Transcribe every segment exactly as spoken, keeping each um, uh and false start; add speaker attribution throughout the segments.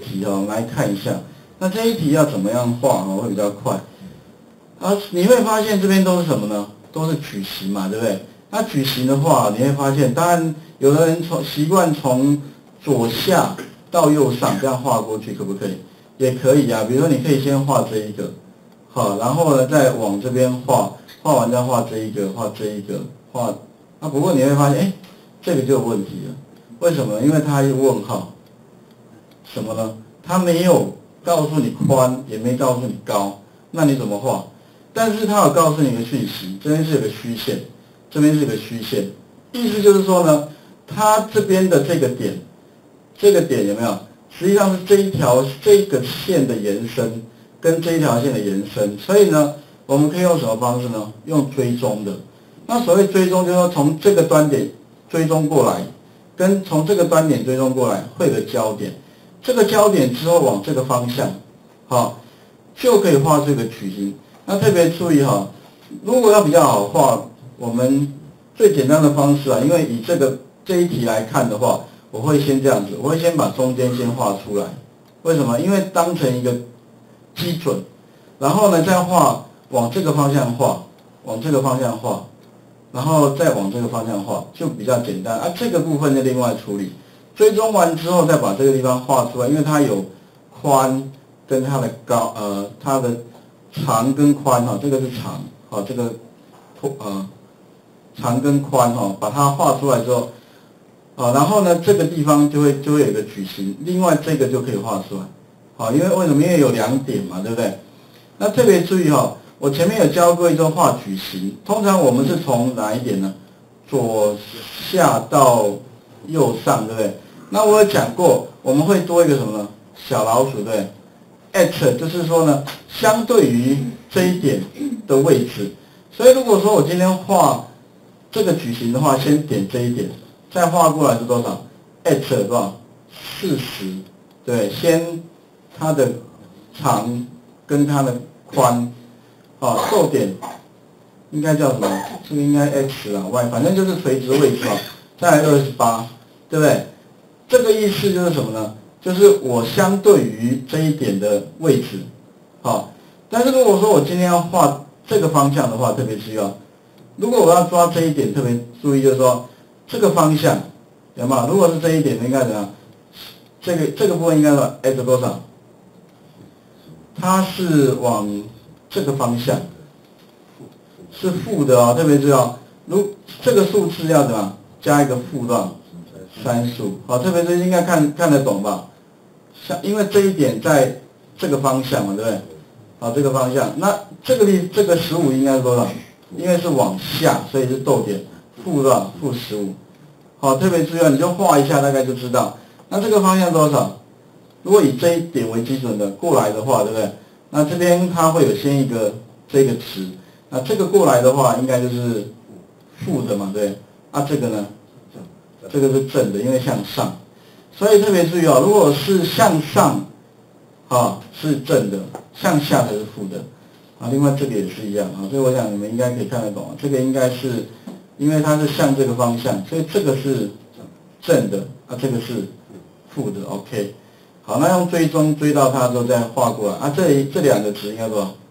Speaker 1: 题哦，我们来看一下。那这一题要怎么样画哦，会比较快。啊，你会发现这边都是什么呢？都是矩形嘛，对不对？那矩形的话，你会发现，当然有的人从习惯从左下到右上这样画过去，可不可以？也可以啊。比如说，你可以先画这一个，好，然后呢再往这边画，画完再画这一个，画这一个，画。那不过你会发现，哎，这个就有问题了。为什么？因为它有问号。什么呢？它没有告诉你宽，也没告诉你高，那你怎么画？但是它有告诉你一个讯息，这边是有个虚线，这边是有个虚线，意思就是说呢，它这边的这个点，这个点有没有？实际上是这一条这个线的延伸跟这一条线的延伸，所以呢，我们可以用什么方式呢？用追踪的。那所谓追踪，就是说从这个端点追踪过来，跟从这个端点追踪过来会有个交点。这个焦点之后往这个方向，好，就可以画这个矩形。那特别注意哈，如果要比较好画，我们最简单的方式啊，因为以这个这一题来看的话，我会先这样子，我会先把中间先画出来。为什么？因为当成一个基准，然后呢再画往这个方向画，往这个方向画，然后再往这个方向画，就比较简单啊。这个部分就另外处理。追踪完之后，再把这个地方画出来，因为它有宽跟它的高，呃，它的长跟宽哈，这个是长，好，这个呃长跟宽哈，把它画出来之后，啊，然后呢，这个地方就会就会有一个矩形，另外这个就可以画出来，好，因为为什么？因为有两点嘛，对不对？那特别注意哈，我前面有教过一种画矩形，通常我们是从哪一点呢？左下到右上，对不对？那我有讲过，我们会多一个什么呢？小老鼠，对不对 ？at 就是说呢，相对于这一点的位置。所以如果说我今天画这个矩形的话，先点这一点，再画过来是多少 ？at 多少？四十，对，先它的长跟它的宽，啊，逗点应该叫什么？这个应该 x 啊 y， 反正就是垂直位置啊。再来二十八，对不对？这个意思就是什么呢？就是我相对于这一点的位置，好。但是如果说我今天要画这个方向的话，特别需要，如果我要抓这一点，特别注意就是说这个方向有没有？如果是这一点，应该怎样？这个这个部分应该是 at 多少？它是往这个方向，是负的哦，特别注意哦。如这个数字要怎么加一个负多少？三十五，好，特别是应该看看得懂吧？像因为这一点在这个方向嘛，对不对？好，这个方向，那这个地这个十五应该是多少？因为是往下，所以是逗点，负多少？负十五。好，特别注意，你就画一下，大概就知道。那这个方向多少？如果以这一点为基准的过来的话，对不对？那这边它会有先一个这个值，那这个过来的话，应该就是负的嘛，对。啊，这个呢？这个是正的，因为向上，所以特别注意哦，如果是向上，啊是正的，向下才是负的，啊，另外这个也是一样啊，所以我想你们应该可以看得懂，这个应该是，因为它是向这个方向，所以这个是正的，啊，这个是负的 ，OK， 好，那用追踪追到它之后再画过来，啊，这这两个值应该多少？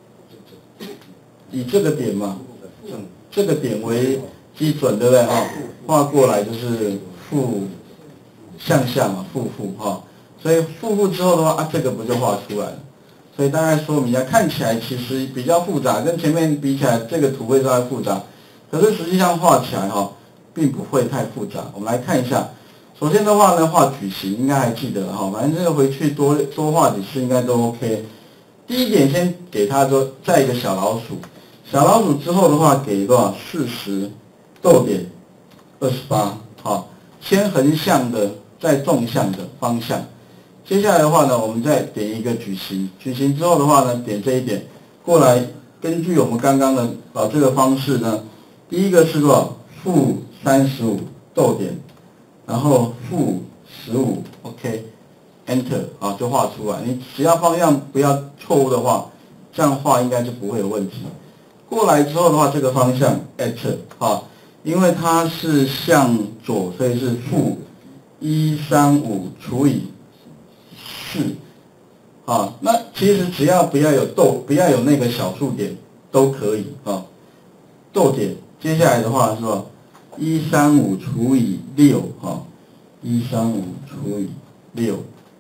Speaker 1: 以这个点嘛，这个点为基准，对不对啊？画过来就是负向下嘛，负负哈，所以负负之后的话啊，这个不就画出来了？所以大概说明一下，看起来其实比较复杂，跟前面比起来，这个图会稍微复杂，可是实际上画起来哈，并不会太复杂。我们来看一下，首先的话呢，画矩形应该还记得哈，反正这个回去多多画几次应该都 OK。第一点先给它说，再一个小老鼠，小老鼠之后的话给多少？四十，逗点。二十八，好，先横向的，再纵向的方向。接下来的话呢，我们再点一个矩形，矩形之后的话呢，点这一点过来，根据我们刚刚的啊这个方式呢，第一个是多少？负三十五，逗点，然后负十五 ，OK，Enter， 啊，就画出来。你只要方向不要错误的话，这样画应该就不会有问题。过来之后的话，这个方向 at 啊。因为它是向左，所以是负一三五除以四，啊，那其实只要不要有逗，不要有那个小数点都可以啊。逗点，接下来的话是吧？一三五除以六哈，一三五除以六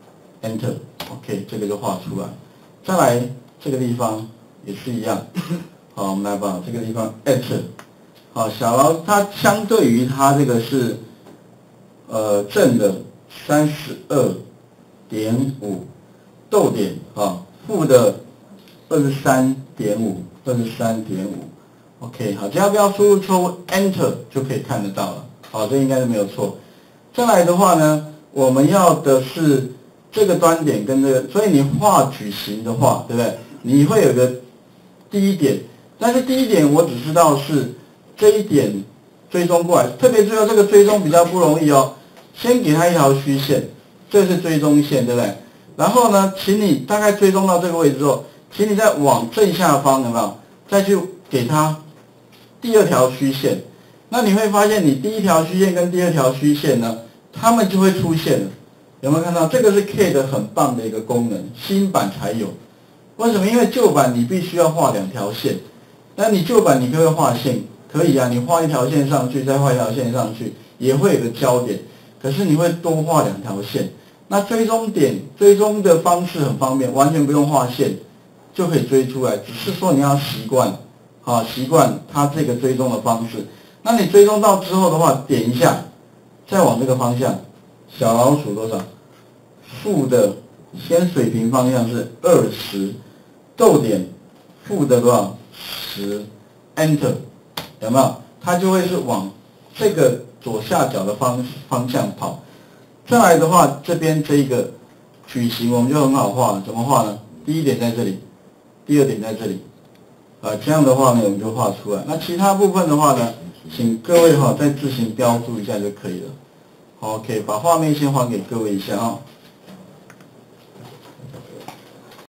Speaker 1: ，Enter，OK， 这个就画出来。再来这个地方也是一样，好，我们来把这个地方 Enter， 好，小老它相对于它这个是呃正的三十二点五，逗点啊，负的二十三点五，二十三点五。OK， 好，只要不要输入错误 Enter 就可以看得到了，好，这应该是没有错。再来的话呢，我们要的是这个端点跟这个，所以你画矩形的话，对不对？你会有个第一点，但是第一点我只知道是这一点追踪过来，特别注意这个追踪比较不容易哦。先给它一条虚线，这是追踪线，对不对？然后呢，请你大概追踪到这个位置之后，请你再往正下方有没有？再去给它第二条虚线，那你会发现你第一条虚线跟第二条虚线呢，它们就会出现了。有没有看到？这个是 K 的很棒的一个功能，新版才有。为什么？因为旧版你必须要画两条线，那你旧版你可不可以画线？可以啊，你画一条线上去，再画一条线上去，也会有个焦点。可是你会多画两条线。那追踪点追踪的方式很方便，完全不用画线就可以追出来，只是说你要习惯。好，习惯它这个追踪的方式。那你追踪到之后的话，点一下，再往这个方向，小老鼠多少？负的，先水平方向是二十，逗点，负的多少？十 ，Enter， 有没有？它就会是往这个左下角的方方向跑。再来的话，这边这一个矩形我们就很好画了，怎么画呢？第一点在这里，第二点在这里。啊，这样的话呢，我们就画出来。那其他部分的话呢，请各位哈再自行标注一下就可以了。OK， 把画面先还给各位一下啊。